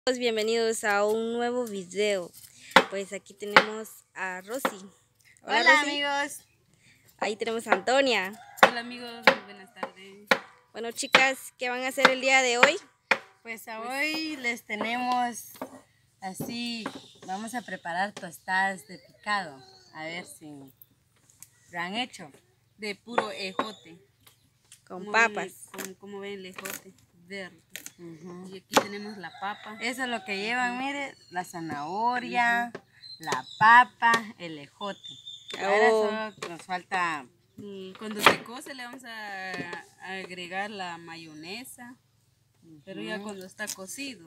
Bienvenidos a un nuevo video. Pues aquí tenemos a Rosy. Hola Rosy. amigos. Ahí tenemos a Antonia. Hola amigos, muy buenas tardes. Bueno chicas, ¿qué van a hacer el día de hoy? Pues hoy les tenemos así, vamos a preparar tostadas de picado. A ver si lo han hecho. De puro ejote. Con papas. Como ven el ejote verde. Y aquí tenemos la papa. Eso es lo que llevan, mire, la zanahoria, la papa, el ejote. Ahora solo nos falta, cuando se cose le vamos a agregar la mayonesa, pero ya cuando está cocido.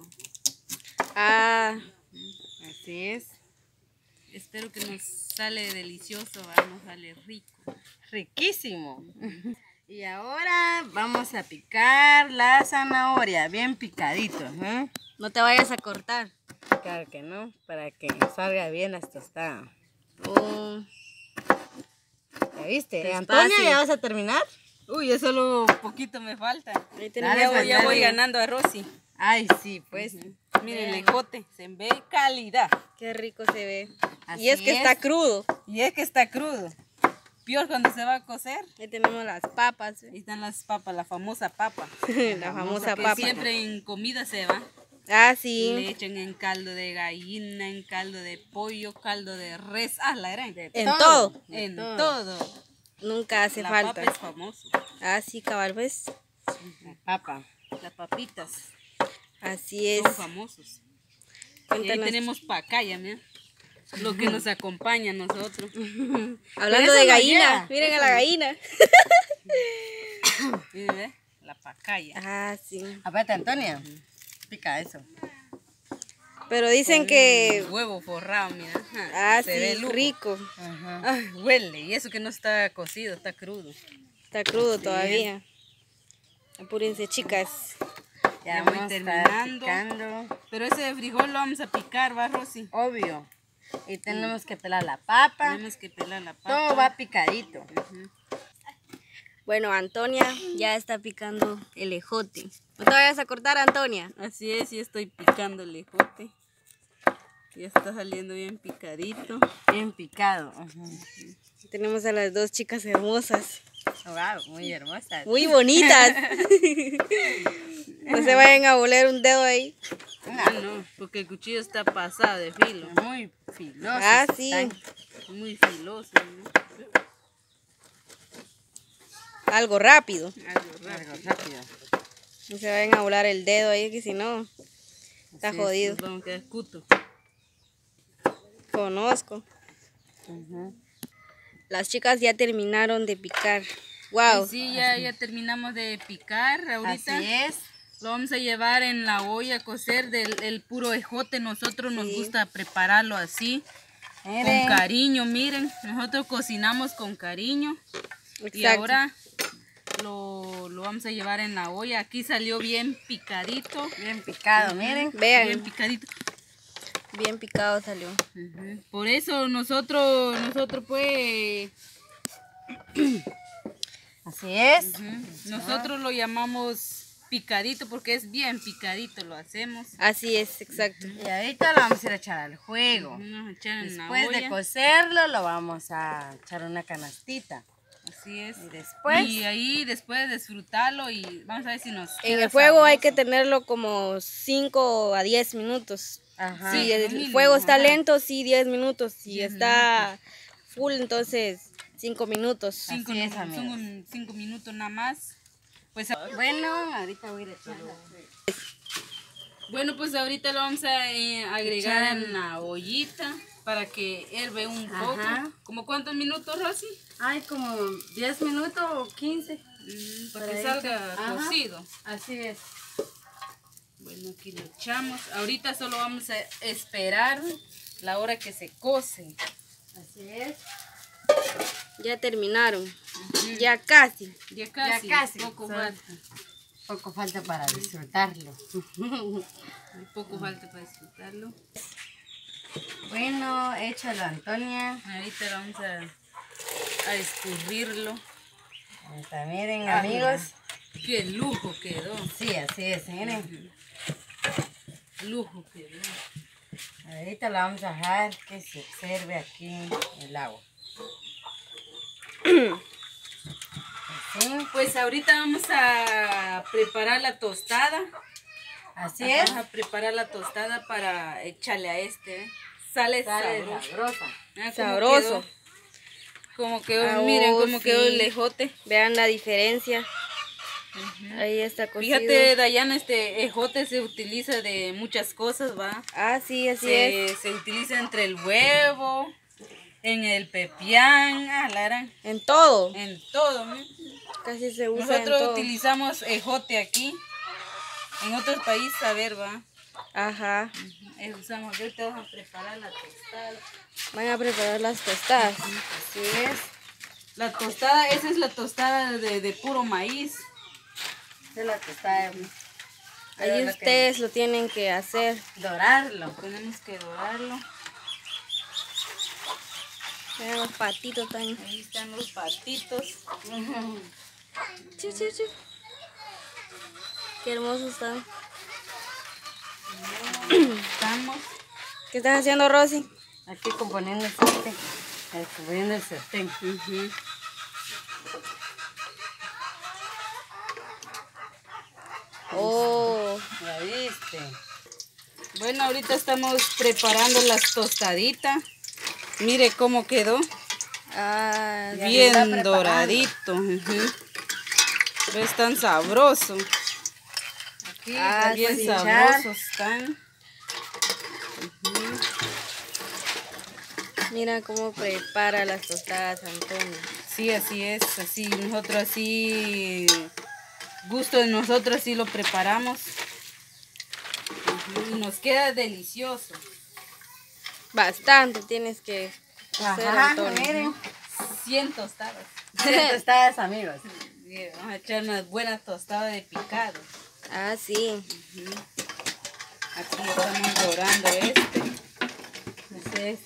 Así es. Espero que nos sale delicioso, nos sale rico. Riquísimo. Y ahora vamos a picar la zanahoria, bien picadito. No te vayas a cortar. Claro que no, para que salga bien las tostadas. ¿Ya viste? Despacio. Antonia, ¿ya vas a terminar? Uy, ya solo poquito me falta. Ahí Ya voy ganando a Rosy. Ay, sí, pues. Miren el ejote, se ve calidad. Qué rico se ve. Así y es que está crudo. Y es que está crudo. Peor cuando se va a cocer. Ahí tenemos las papas. Ahí están las papas, la famosa papa. La famosa que papa. Siempre en comida se va. Sí. Le echan en caldo de gallina, en caldo de pollo, caldo de res. La era En todo. En todo. Nunca hace La falta. papa es famoso. Sí, cabal, ¿ves? La papa. Las papitas. Así es. Son famosos. Cuéntanos. Y ahí tenemos pacaya, mira. Lo que nos acompaña a nosotros. Hablando de gallina, miren a la gallina. Miren, la pacaya. Sí. Aparte, Antonia, pica eso. Pero dicen que... Huevo forrado, mira. Se ve rico. Huele, y eso que no está cocido, está crudo. Está crudo todavía. Apúrense, chicas. Ya vamos terminando. Pero ese frijol lo vamos a picar, ¿va, Rosy? Obvio. Y tenemos que pelar la papa. Todo va picadito. Bueno, Antonia ya está picando el ejote. ¿No te vayas a cortar, Antonia? Así es, ya estoy picando el ejote. Ya está saliendo bien picadito. Bien picado. Tenemos a las dos chicas hermosas. Wow, muy hermosas. Muy bonitas. No se vayan a voler un dedo ahí. No, porque el cuchillo está pasado de filo. Muy filoso. Sí. Muy filoso, ¿no? Algo rápido. Algo rápido. No se vayan a volar el dedo ahí, que si no, está jodido. Vamos a quedar cuto. Conozco. Las chicas ya terminaron de picar. Wow. Sí, ya terminamos de picar ahorita. Así es. Lo vamos a llevar en la olla a cocer el puro ejote. Nosotros nos gusta prepararlo así. Con cariño, miren. Nosotros cocinamos con cariño. Exacto. Y ahora lo vamos a llevar en la olla. Aquí salió bien picadito. Bien picado, miren. Vean. Bien picadito. Bien picado salió. Por eso nosotros pues... Así es. Nosotros lo llamamos picadito porque es bien picadito, lo hacemos. Así es, exacto. Y ahorita lo vamos a ir a echar al fuego. Después de cocerlo lo vamos a echar una canastita. Así es. Y ahí después de disfrutarlo y vamos a ver si nos en el fuego sabroso. Hay que tenerlo como 5 a 10 minutos. Si el fuego está lento, sí 10 minutos. Si está full, entonces 5 minutos. 5 minutos nada más. Pues bueno, ahorita voy a echarlo. Bueno, pues ahorita lo vamos a agregar en la ollita para que hierve un poco. ¿Como cuántos minutos, Rosy? Ay, como 10 minutos o 15. Para que salga cocido. Así es. Bueno, aquí lo echamos. Ahorita solo vamos a esperar la hora que se cose. Así es. Ya terminaron. Ya casi. Ya casi. Poco falta para disfrutarlo. Poco falta para disfrutarlo. Bueno, échalo, Antonia. Ahorita vamos a escurrirlo. Miren, amigos. Qué lujo quedó. Sí, así es, miren. lujo quedó. Ahorita la vamos a dejar que se observe aquí el agua. Así. Pues ahorita vamos a preparar la tostada. Así es. Vamos a preparar la tostada para echarle a este. Sale sabrosa. Sabroso. Como quedó, miren cómo quedó el ejote. Vean la diferencia. Ahí está cocido. Fíjate, Dayana, este ejote se utiliza de muchas cosas, ¿va? Ah, sí, así es. Se utiliza entre el huevo, en el pepián, En todo. en todo. Casi se usa Nosotros en todo. utilizamos ejote aquí. En otros países, a ver, va. Ajá. Usamos, ahorita vamos a preparar la tostada. Van a preparar las tostadas. Así es. La tostada, esa es la tostada de puro maíz. Esa es la tostada. Ahí ustedes lo tienen que hacer. Dorarlo. Tenemos que dorarlo. Vean los patitos también. Ahí están los patitos. Sí, sí, sí. Qué hermosos están. Estamos. ¿Qué estás haciendo, Rosy? Aquí componiendo el sartén. Componiendo el sartén. Oh, ¿Ya viste? Bueno, ahorita estamos preparando las tostaditas. Mire cómo quedó. ah, Ya Bien está preparando. doradito. Es tan sabroso. Aquí Bien pues, sabrosos están. mira cómo prepara las tostadas, Antonio. Sí, así es. Así nosotros así, gusto de nosotros así lo preparamos. Y nos queda delicioso. Bastante tienes que hacer, Ajá, Antonio. miren. 100 tostadas. 100 tostadas, amigos. Y vamos a echar unas buenas tostadas de picado. Ah, sí. Aquí estamos dorando este. Así es.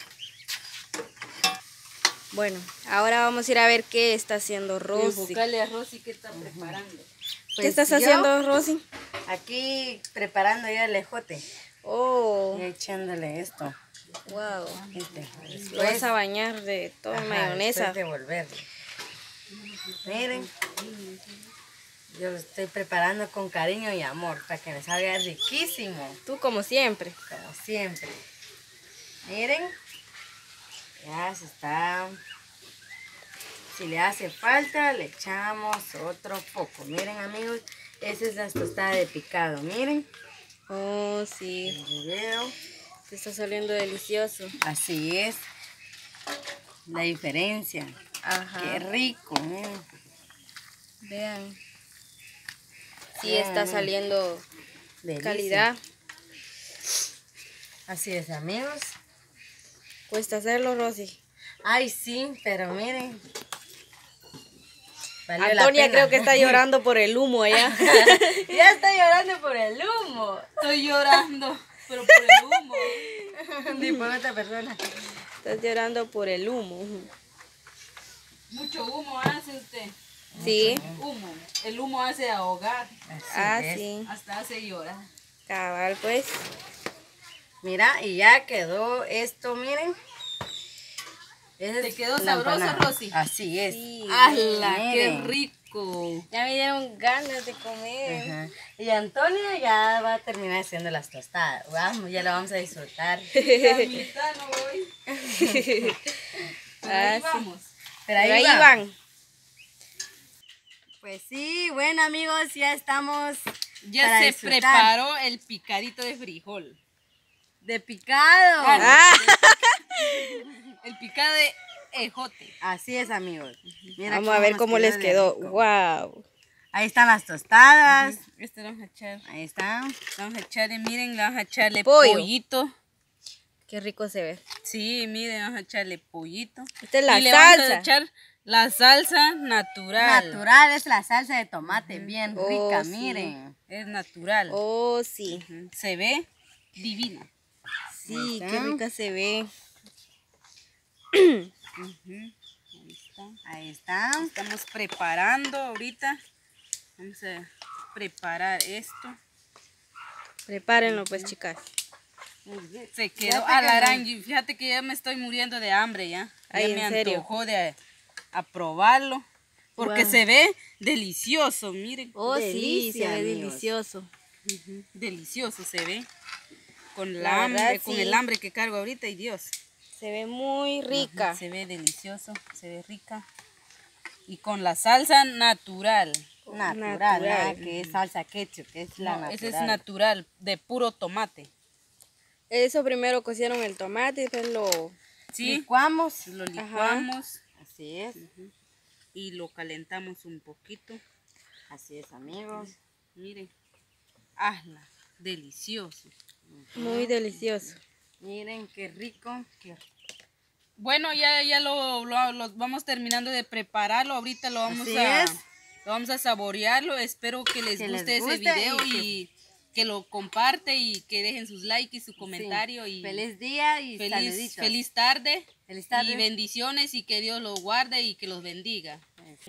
Bueno, ahora vamos a ir a ver qué está haciendo Rosy. Buscarle a Rosy qué está preparando. ¿Qué Pues estás yo haciendo, Rosy? Aquí preparando ya el ejote. Oh, Y echándole esto. wow. Este. Lo vas a bañar de toda mayonesa. Después de volverlo. Miren. Yo lo estoy preparando con cariño y amor para que me salga riquísimo. Tú como siempre. Como siempre. Miren. Ya se está. Si le hace falta, le echamos otro poco. Miren, amigos, esa es la tostada de picado. Miren. Oh, sí. El video. Te está saliendo delicioso. Así es. La diferencia. Ajá. Qué rico. Miren. Vean. Sí está saliendo Delicia. calidad. Así es, amigos. Cuesta hacerlo, Rosy. Ay, sí, pero miren. Valió la Antonia pena. creo que está llorando por el humo allá. Ya está llorando por el humo. Estoy llorando, pero por el humo. Ni por otra persona. Estás llorando por el humo. Mucho humo hace usted. Sí. Humo. El humo hace ahogar. Así Ah, es. sí. Hasta hace llorar. Cabal, pues. Mira, y ya quedó esto, miren. Esa ¿Te es quedó la sabroso, empanada. Rosy? Así es. Sí. ¡Hala! ¡Qué Miren. rico! Ya me dieron ganas de comer. Ajá. Y Antonia ya va a terminar haciendo las tostadas. Vamos, ya lo vamos a disfrutar. La mitad no voy. Pero ahí Ah, sí. vamos. Pero Pero ahí va. van. Pues sí, bueno amigos, ya estamos Ya para se disfrutar. preparó el picadito de frijol. de picado. Ah, El picado de ejote. Así es, amigos. Mira vamos a ver nos cómo les de quedó. rico. Wow. Ahí están las tostadas. Este lo vamos a echar. Ahí está. Vamos a echarle, miren, le vamos a echarle Pollo. pollito. Qué rico se ve. Sí, miren, vamos a echarle pollito. Esta es la y le vamos a salsa. echar la salsa natural. Natural es la salsa de tomate, bien Oh, rica, sí. miren. Es natural. Oh, sí. Se ve divina. Sí, Ahí qué está. rica se ve. Ahí está. Ahí está. Estamos preparando ahorita. Vamos a preparar esto. Prepárenlo pues, chicas. Se quedó a la gran. Fíjate que ya me estoy muriendo de hambre ya. Ay, ya me ¿en serio? antojó de a probarlo. Porque se ve delicioso, miren. Oh, sí, Delicia, se ve amigos. delicioso. Delicioso se ve. Con La la hambre, verdad, con sí. el hambre que cargo ahorita, y Dios. Se ve muy rica. Se ve delicioso, se ve rica. Y con la salsa natural. Natural, nada que es salsa ketchup, que es la No, natural. ese es natural, de puro tomate. Eso primero cocieron el tomate y después lo... Sí, Licuamos. lo licuamos Así es, y lo calentamos un poquito. así es, amigos. Miren, hazla, delicioso. Muy delicioso. Miren qué rico. Bueno, ya lo vamos terminando de prepararlo. Ahorita lo vamos Así es. lo vamos a saborearlo. Espero que les guste ese video y que lo comparte y que dejen sus likes y su comentario. Sí. Y Feliz día y feliz saluditos. tarde. Feliz tarde. Y bendiciones y que Dios los guarde y que los bendiga.